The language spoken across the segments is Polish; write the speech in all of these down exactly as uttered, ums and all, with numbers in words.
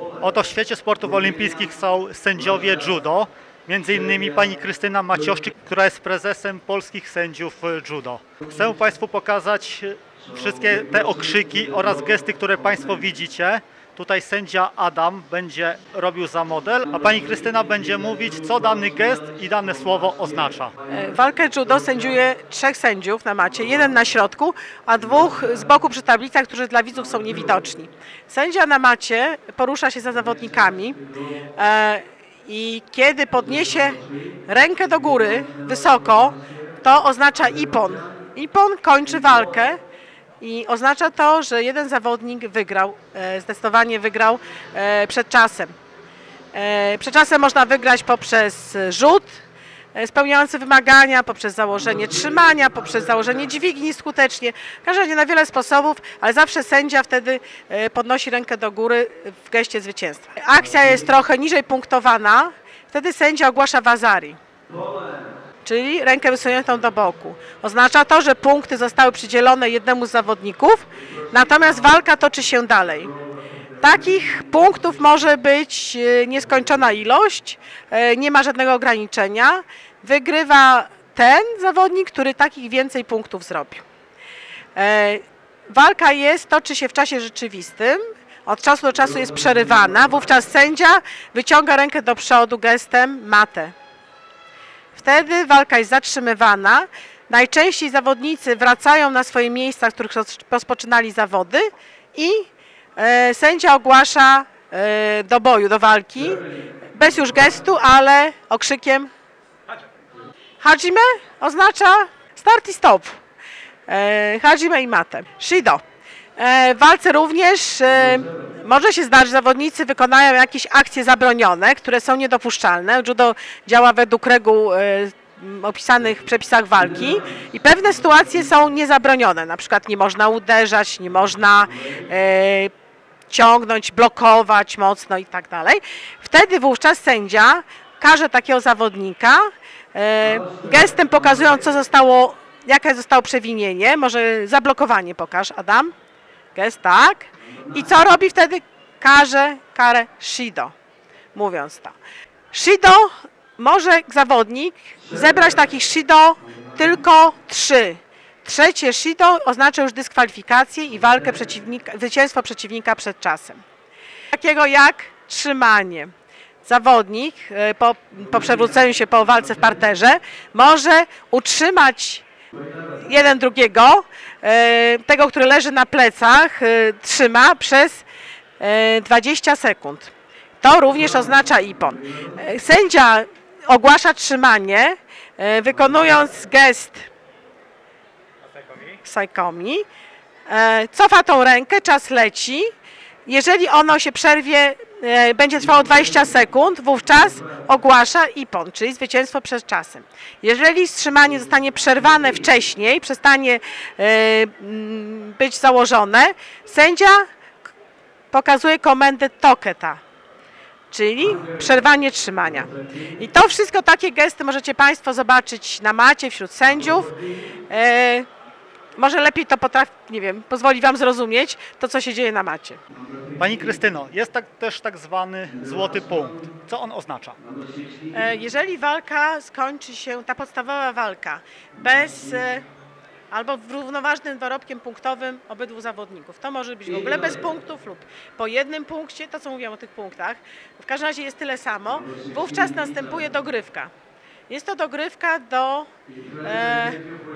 Oto w świecie sportów olimpijskich są sędziowie judo, między innymi pani Krystyna Macioszczyk, która jest prezesem polskich sędziów judo. Chcę Państwu pokazać wszystkie te okrzyki oraz gesty, które Państwo widzicie. Tutaj sędzia Adam będzie robił za model, a pani Krystyna będzie mówić, co dany gest i dane słowo oznacza. Walkę judo sędziuje trzech sędziów na macie, jeden na środku, a dwóch z boku przy tablicach, którzy dla widzów są niewidoczni. Sędzia na macie porusza się za zawodnikami e, i kiedy podniesie rękę do góry wysoko, to oznacza ippon. Ippon kończy walkę. I oznacza to, że jeden zawodnik wygrał, zdecydowanie wygrał przed czasem. Przed czasem można wygrać poprzez rzut spełniający wymagania, poprzez założenie trzymania, poprzez założenie dźwigni skutecznie. W każdym razie na wiele sposobów, ale zawsze sędzia wtedy podnosi rękę do góry w geście zwycięstwa. Akcja jest trochę niżej punktowana, wtedy sędzia ogłasza wazari, czyli rękę wysuniętą do boku. Oznacza to, że punkty zostały przydzielone jednemu z zawodników, natomiast walka toczy się dalej. Takich punktów może być nieskończona ilość, nie ma żadnego ograniczenia. Wygrywa ten zawodnik, który takich więcej punktów zrobił. Walka jest, toczy się w czasie rzeczywistym, od czasu do czasu jest przerywana, wówczas sędzia wyciąga rękę do przodu gestem mate. Wtedy walka jest zatrzymywana. Najczęściej zawodnicy wracają na swoje miejsca, w których rozpoczynali zawody i e, sędzia ogłasza e, do boju, do walki, bez już gestu, ale okrzykiem. Hajime oznacza start i stop. E, hajime i mate. Shido. W walce również e, może się zdarzyć, że zawodnicy wykonają jakieś akcje zabronione, które są niedopuszczalne. Judo działa według reguł e, opisanych w przepisach walki i pewne sytuacje są niezabronione. Na przykład nie można uderzać, nie można e, ciągnąć, blokować mocno i tak dalej. Wtedy wówczas sędzia karze takiego zawodnika e, gestem pokazując, co zostało, jakie zostało przewinienie. Może zablokowanie pokaż, Adam. Gest, tak. I co robi wtedy? Karze karę shido, mówiąc to. Shido może zawodnik zebrać takich shido tylko trzy. Trzecie shido oznacza już dyskwalifikację i walkę przeciwnika, zwycięstwo przeciwnika przed czasem. Takiego jak trzymanie. Zawodnik po, po przewróceniu się po walce w parterze może utrzymać jeden drugiego, tego, który leży na plecach, trzyma przez dwadzieścia sekund. To również oznacza ippon. Sędzia ogłasza trzymanie, wykonując gest saikomi, cofa tą rękę, czas leci. Jeżeli ono się przerwie, będzie trwało dwadzieścia sekund, wówczas ogłasza ippon, czyli zwycięstwo przed czasem. Jeżeli wstrzymanie zostanie przerwane wcześniej, przestanie być założone, sędzia pokazuje komendę toketa, czyli przerwanie trzymania. I to wszystko, takie gesty możecie Państwo zobaczyć na macie wśród sędziów. Może lepiej to potrafi, nie wiem, pozwoli Wam zrozumieć to, co się dzieje na macie. Pani Krystyno, jest tak, też tak zwany złoty punkt. Co on oznacza? Jeżeli walka skończy się, ta podstawowa walka, bez albo równoważnym dorobkiem punktowym obydwu zawodników, to może być w ogóle bez punktów lub po jednym punkcie, to co mówiłam o tych punktach, w każdym razie jest tyle samo, wówczas następuje dogrywka. Jest to dogrywka do... E,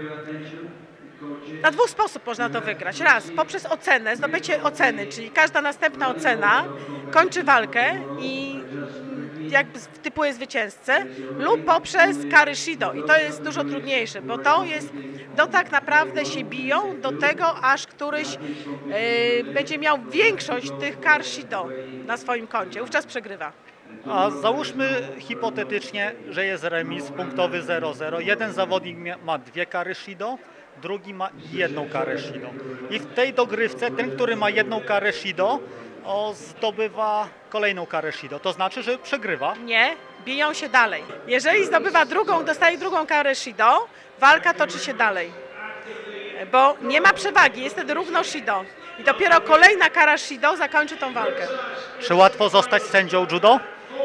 Na dwóch sposób można to wygrać. Raz, poprzez ocenę, zdobycie oceny, czyli każda następna ocena kończy walkę i jakby typuje zwycięzcę, lub poprzez kary shido. I to jest dużo trudniejsze, bo to jest, do tak naprawdę się biją do tego, aż któryś yy, będzie miał większość tych kar shido na swoim koncie. Wówczas przegrywa. A załóżmy hipotetycznie, że jest remis punktowy zero zero. Jeden zawodnik ma dwie kary shido, drugi ma jedną karę shido. I w tej dogrywce ten, który ma jedną karę shido, o, zdobywa kolejną karę shido. To znaczy, że przegrywa? Nie, biją się dalej. Jeżeli zdobywa drugą, dostaje drugą karę shido, walka toczy się dalej. Bo nie ma przewagi, jest wtedy równo shido. I dopiero kolejna kara Shido zakończy tą walkę. Czy łatwo zostać sędzią judo?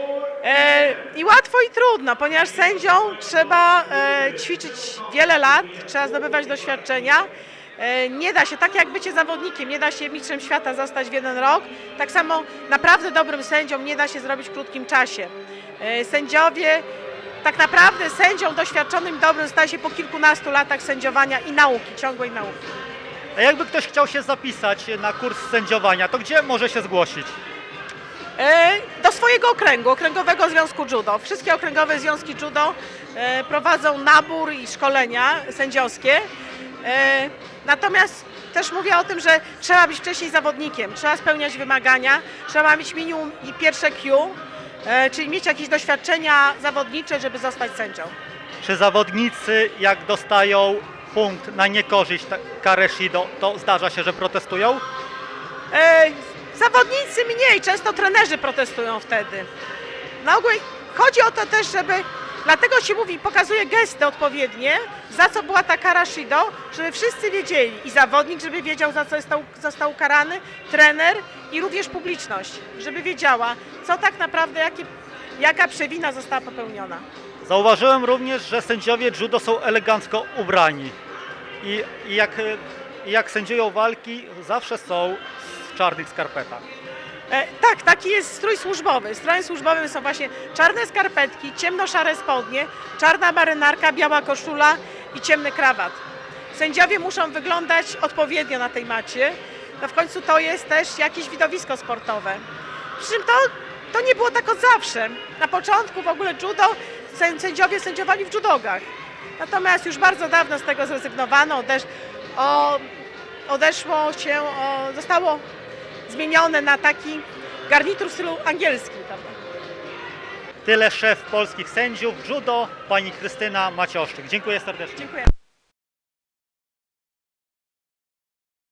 E, I łatwo i trudno, ponieważ sędzią trzeba e, ćwiczyć wiele lat, trzeba zdobywać doświadczenia. E, nie da się, tak jak bycie zawodnikiem, nie da się mistrzem świata zostać w jeden rok, tak samo naprawdę dobrym sędzią nie da się zrobić w krótkim czasie. E, sędziowie, tak naprawdę sędzią doświadczonym, dobrym staje się po kilkunastu latach sędziowania i nauki, ciągłej nauki. A jakby ktoś chciał się zapisać na kurs sędziowania, to gdzie może się zgłosić? E, do swojego okręgu, Okręgowego Związku Judo. Wszystkie okręgowe związki judo e, prowadzą nabór i szkolenia sędziowskie. E, natomiast też mówię o tym, że trzeba być wcześniej zawodnikiem, trzeba spełniać wymagania, trzeba mieć minimum i pierwsze Q, e, czyli mieć jakieś doświadczenia zawodnicze, żeby zostać sędzią. Czy zawodnicy, jak dostają punkt na niekorzyść, tak, karę Shido, to zdarza się, że protestują? E, zawodnicy mniej, często trenerzy protestują wtedy. Na ogół chodzi o to też, żeby, dlatego się mówi, pokazuje gesty odpowiednie, za co była ta kara Shido, żeby wszyscy wiedzieli i zawodnik, żeby wiedział, za co został, został ukarany, trener i również publiczność, żeby wiedziała, co tak naprawdę, jakie, jaka przewina została popełniona. Zauważyłem również, że sędziowie judo są elegancko ubrani i, i jak, i jak sędziują walki, zawsze są w czarnych skarpetach. E, tak, taki jest strój służbowy. Strojem służbowym są właśnie czarne skarpetki, ciemnoszare spodnie, czarna marynarka, biała koszula i ciemny krawat. Sędziowie muszą wyglądać odpowiednio na tej macie. No w końcu to jest też jakieś widowisko sportowe. Przy czym to, to nie było tak od zawsze. Na początku w ogóle judo sędziowie sędziowali w judogach. Natomiast już bardzo dawno z tego zrezygnowano, odesz, o, odeszło się, o, zostało zmienione na taki garnitur w stylu angielskim. Prawda? Tyle szef polskich sędziów judo, pani Krystyna Macioszczyk. Dziękuję serdecznie. Dziękuję.